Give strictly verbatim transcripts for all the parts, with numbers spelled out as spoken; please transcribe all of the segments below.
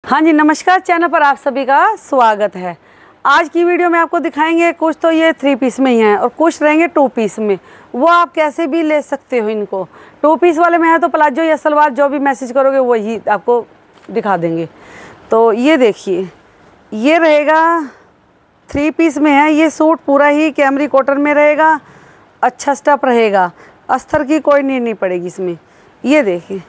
हाँ जी, नमस्कार। चैनल पर आप सभी का स्वागत है। आज की वीडियो में आपको दिखाएंगे, कुछ तो ये थ्री पीस में ही हैं और कुछ रहेंगे टू पीस में। वो आप कैसे भी ले सकते हो इनको। टू पीस वाले में है तो प्लाजो या सलवार जो भी मैसेज करोगे वही आपको दिखा देंगे। तो ये देखिए, ये रहेगा थ्री पीस में है। ये सूट पूरा ही कैमरी कॉटन में रहेगा, अच्छा स्टफ रहेगा, अस्तर की कोई नीड नहीं पड़ेगी इसमें। ये देखिए,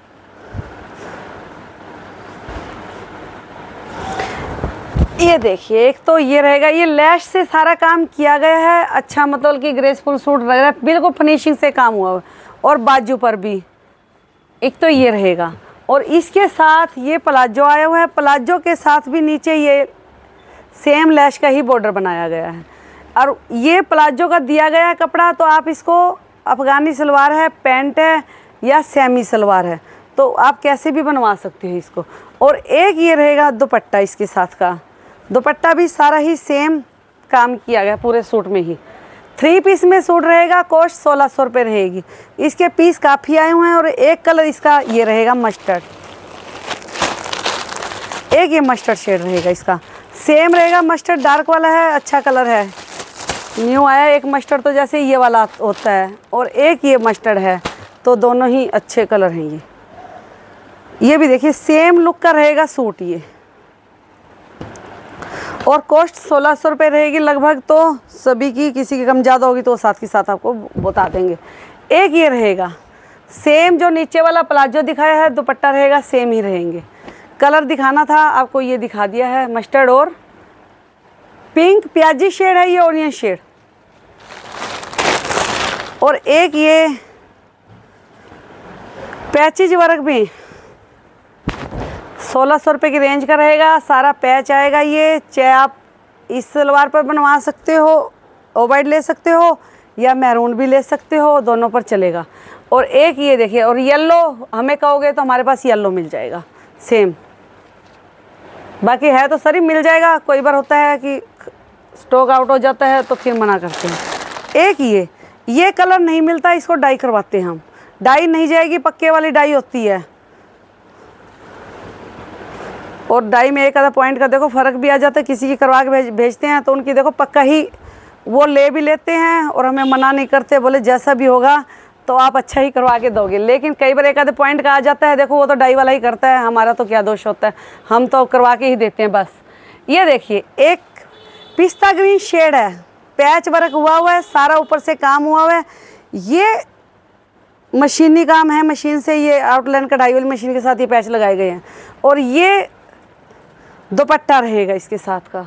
ये देखिए, एक तो ये रहेगा, ये लैश से सारा काम किया गया है। अच्छा, मतलब कि ग्रेसफुल सूट लग रहा है, बिल्कुल फिनिशिंग से काम हुआ है। और बाजू पर भी एक तो ये रहेगा, और इसके साथ ये प्लाजो आया हुआ है। प्लाजो के साथ भी नीचे ये सेम लैश का ही बॉर्डर बनाया गया है। और ये प्लाजो का दिया गया कपड़ा, तो आप इसको अफ़गानी सलवार है, पैंट है या सेमी सलवार है, तो आप कैसे भी बनवा सकते हो इसको। और एक ये रहेगा दुपट्टा, इसके साथ का दुपट्टा भी सारा ही सेम काम किया गया पूरे सूट में ही। थ्री पीस में सूट रहेगा, कॉस्ट सोलह सौ रुपये रहेगी। इसके पीस काफ़ी आए हुए हैं। और एक कलर इसका ये रहेगा मस्टर्ड, एक ये मस्टर्ड शेड रहेगा, इसका सेम रहेगा। मस्टर्ड डार्क वाला है, अच्छा कलर है, न्यू आया। एक मस्टर्ड तो जैसे ये वाला होता है, और एक ये मस्टर्ड है, तो दोनों ही अच्छे कलर हैं। ये ये भी देखिए, सेम लुक का रहेगा सूट ये। और कॉस्ट सोलह सौ रुपये रहेगी लगभग। तो सभी की, किसी की कम ज़्यादा होगी तो साथ के साथ आपको बता देंगे। एक ये रहेगा सेम, जो नीचे वाला प्लाजो दिखाया है, दुपट्टा रहेगा सेम ही रहेंगे। कलर दिखाना था आपको, ये दिखा दिया है, मस्टर्ड और पिंक प्याजी शेड है, ये ऑनियन शेड। और एक ये पैचेज वर्क में सोलह सौ रुपये की रेंज का रहेगा। सारा पैच आएगा ये। चाहे आप इस सलवार पर बनवा सकते हो, ओवाइड ले सकते हो, या मैरून भी ले सकते हो, दोनों पर चलेगा। और एक ये देखिए, और येलो हमें कहोगे तो हमारे पास येलो मिल जाएगा सेम। बाकी है तो सरी मिल जाएगा। कोई बार होता है कि स्टॉक आउट हो जाता है तो फिर मना करते हैं। एक ये ये कलर नहीं मिलता, इसको डाई करवाते हैं हम। डाई नहीं जाएगी, पक्के वाली डाई होती है। और डाई में एक आधा पॉइंट का देखो फ़र्क भी आ जाता है। किसी की करवा के भेज भेजते हैं तो उनकी देखो पक्का ही वो ले भी लेते हैं, और हमें मना नहीं करते, बोले जैसा भी होगा तो आप अच्छा ही करवा के दोगे। लेकिन कई बार एक आधे पॉइंट का आ जाता है, देखो वो तो डाई वाला ही करता है, हमारा तो क्या दोष होता है, हम तो करवा के ही देते हैं बस। ये देखिए, एक पिस्ता ग्रीन शेड है, पैच वर्क हुआ हुआ है, सारा ऊपर से काम हुआ हुआ है। ये मशीनी काम है, मशीन से ये आउटलाइन कढ़ाई वाली मशीन के साथ ये पैच लगाए गए हैं। और ये दुपट्टा रहेगा इसके साथ का।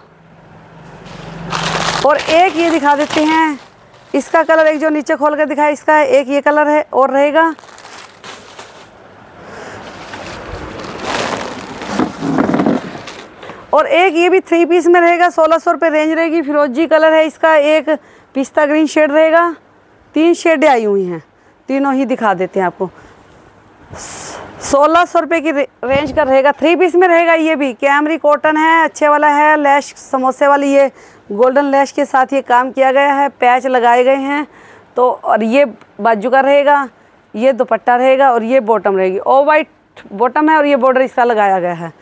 और एक ये दिखा देते हैं, इसका कलर एक जो नीचे खोल कर दिखाया, इसका एक ये कलर है और रहेगा। और एक ये भी थ्री पीस में रहेगा, सोलह सौ रुपये रेंज रहेगी। फिरोजी कलर है इसका, एक पिस्ता ग्रीन शेड रहेगा। तीन शेडें आई हुई हैं, तीनों ही दिखा देते हैं आपको। सोलह सौ रुपये की रेंज का रहेगा। थ्री पीस में रहेगा। ये भी कैमरी कॉटन है, अच्छे वाला है। लैश समोसे वाली ये गोल्डन लैश के साथ ये काम किया गया है, पैच लगाए गए हैं। तो और ये बाजू का रहेगा, ये दुपट्टा रहेगा, और ये बॉटम रहेगी। ऑफ वाइट बॉटम है और ये बॉर्डर इसका लगाया गया है।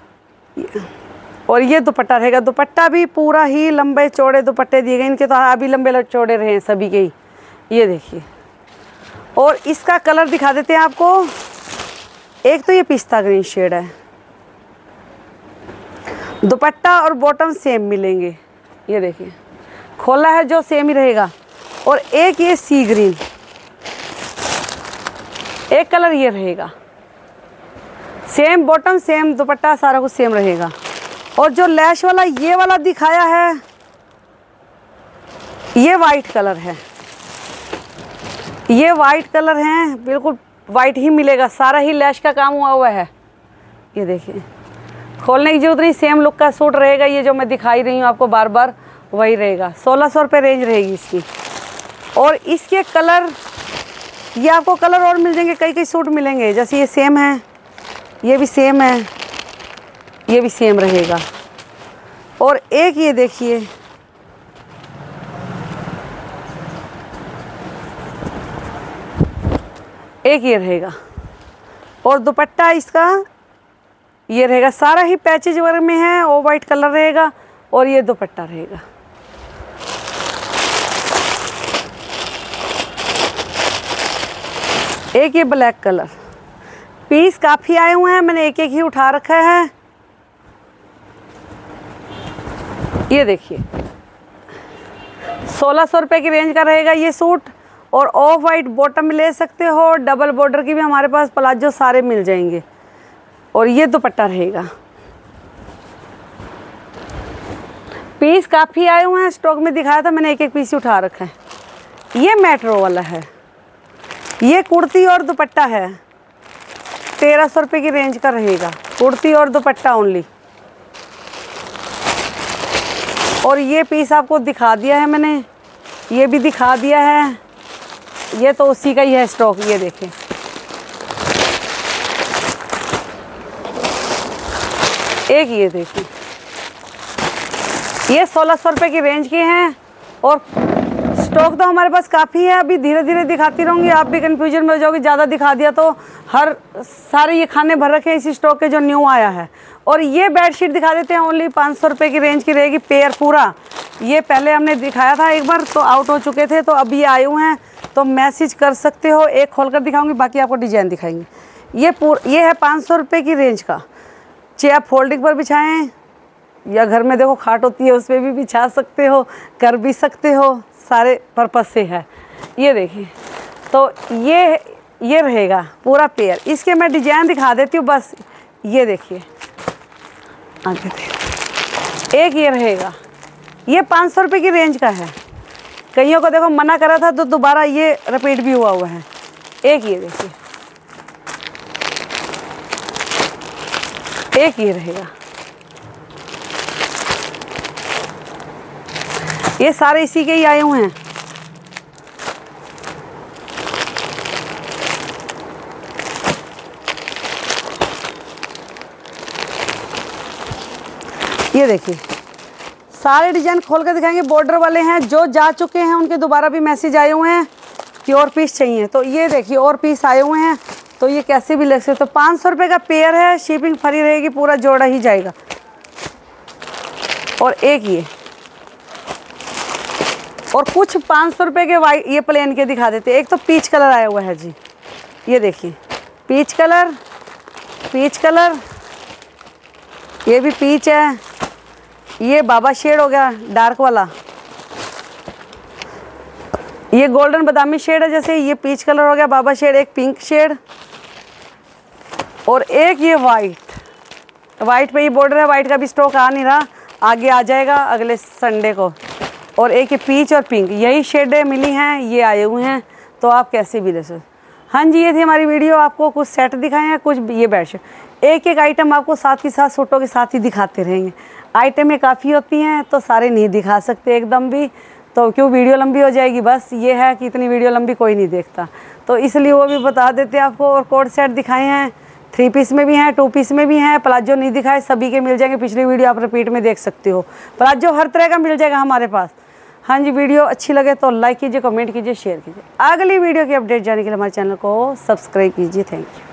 और ये दुपट्टा रहेगा। दुपट्टा भी पूरा ही लंबे चौड़े दुपट्टे दिए गए इनके, तो अभी लंबे चौड़े रहे हैं सभी के ही। ये देखिए, और इसका कलर दिखा देते हैं आपको। एक तो ये पिस्ता ग्रीन शेड है, दुपट्टा और बॉटम सेम मिलेंगे। ये देखिए, खोला है जो सेम ही रहेगा। और एक ये सी ग्रीन, एक कलर ये रहेगा, सेम बॉटम सेम दुपट्टा, सारा कुछ सेम रहेगा। और जो लैश वाला ये वाला दिखाया है, ये वाइट कलर है, ये वाइट कलर है, बिल्कुल वाइट ही मिलेगा, सारा ही लैश का काम हुआ हुआ है। ये देखिए, खोलने की जरूरत नहीं, सेम लुक का सूट रहेगा। ये जो मैं दिखाई रही हूँ आपको बार बार, वही रहेगा। सोलह सौ रुपये रेंज रहेगी इसकी। और इसके कलर, ये आपको कलर और मिल जाएंगे, कई कई सूट मिलेंगे। जैसे ये सेम है, ये भी सेम है, ये भी सेम रहेगा। और एक ये देखिए, एक ये रहेगा। और दुपट्टा इसका ये रहेगा, सारा ही पैचेज वर्क में है, और वाइट कलर रहेगा और ये दुपट्टा रहेगा। एक ये ब्लैक कलर, पीस काफ़ी आए हुए हैं, मैंने एक एक ही उठा रखा है। ये देखिए सोलह सौ रुपये की रेंज का रहेगा ये सूट, और ऑफ वाइट बॉटम में ले सकते हो, डबल बॉर्डर की भी हमारे पास प्लाजो सारे मिल जाएंगे, और ये दुपट्टा रहेगा। पीस काफ़ी आए हुए हैं, स्टॉक में दिखाया था, मैंने एक एक पीस उठा रखा है। ये मेट्रो वाला है, ये कुर्ती और दुपट्टा है, तेरह सौ रुपये की रेंज का रहेगा, कुर्ती और दुपट्टा ओनली। और ये पीस आपको दिखा दिया है मैंने, ये भी दिखा दिया है, ये तो उसी का ही है स्टॉक। ये देखें, एक ये देखिए, ये सोलह सौ रुपये की रेंज के हैं, और स्टॉक तो हमारे पास काफ़ी है। अभी धीरे धीरे दिखाती रहूँगी, आप भी कन्फ्यूजन में हो जाओगे, ज़्यादा दिखा दिया तो। हर सारे ये खाने भर रखे हैं इसी स्टॉक के जो न्यू आया है। और ये बेडशीट दिखा देते हैं, ओनली पाँच सौ रुपये की रेंज की रहेगी, पेयर पूरा। ये पहले हमने दिखाया था एक बार, तो आउट हो चुके थे, तो अभी आए हुए हैं, तो मैसेज कर सकते हो। एक खोल कर दिखाऊँगी, बाकी आपको डिजाइन दिखाएंगे। ये पूरा ये है पाँच सौ रुपये की रेंज का, चाहे आप फोल्डिंग पर बिछाएँ या घर में देखो खाट होती है उस पर भी बिछा सकते हो, कर भी सकते हो, सारे पर्पज़ से है। ये देखिए, तो ये ये रहेगा पूरा पेयर। इसके मैं डिजाइन दिखा देती हूँ बस। ये देखिए, आगे देखिए, एक ये रहेगा, ये पाँच सौ रुपये की रेंज का है। कईयों को देखो मना करा था तो दोबारा ये रिपीट भी हुआ हुआ है। एक ये देखिए, एक ये रहेगा, ये सारे इसी के ही आए हुए हैं। ये देखिए, सारे डिजाइन खोल कर दिखाएंगे। बॉर्डर वाले हैं, जो जा चुके हैं उनके दोबारा भी मैसेज आए हुए हैं कि और पीस चाहिए, तो ये देखिए और पीस आए हुए हैं, तो ये कैसे भी ले सकते। तो पाँच सौ रुपये का पेयर है, शिपिंग फ्री रहेगी, पूरा जोड़ा ही जाएगा। और एक ये, और कुछ पाँच सौ रुपये के वाइट ये प्लेन के दिखा देते। एक तो पीच कलर आया हुआ है जी, ये देखिए, पीच कलर, पीच कलर, ये भी पीच है। ये बाबा शेड हो गया डार्क वाला, ये गोल्डन बादामी शेड है, जैसे ये पीच कलर हो गया बाबा शेड, एक पिंक शेड, और एक ये वाइट। वाइट पे ये बॉर्डर है, वाइट का भी स्टॉक आ नहीं रहा, आगे आ जाएगा अगले संडे को। और एक ये पीच और पिंक, यही शेडें मिली हैं, ये आए हुए हैं, तो आप कैसे भी ले सकते। हाँ जी, ये थी हमारी वीडियो। आपको कुछ सेट दिखाए हैं, कुछ ये बेडशीट। एक एक आइटम आपको साथ ही साथ सूटों के साथ ही दिखाते रहेंगे। आइटमें काफ़ी होती हैं तो सारे नहीं दिखा सकते एकदम भी, तो क्यों वीडियो लंबी हो जाएगी। बस ये है कि इतनी वीडियो लंबी कोई नहीं देखता, तो इसलिए वो भी बता देते हैं आपको। और कोट सेट दिखाए हैं, थ्री पीस में भी हैं, टू पीस में भी हैं। प्लाजो नहीं दिखाए, सभी के मिल जाएंगे। पिछली वीडियो आप रिपीट में देख सकते हो। प्लाजो हर तरह का मिल जाएगा हमारे पास। हाँ जी, वीडियो अच्छी लगे तो लाइक कीजिए, कमेंट कीजिए, शेयर कीजिए। अगली वीडियो की अपडेट जाने के लिए हमारे चैनल को सब्सक्राइब कीजिए। Thank you.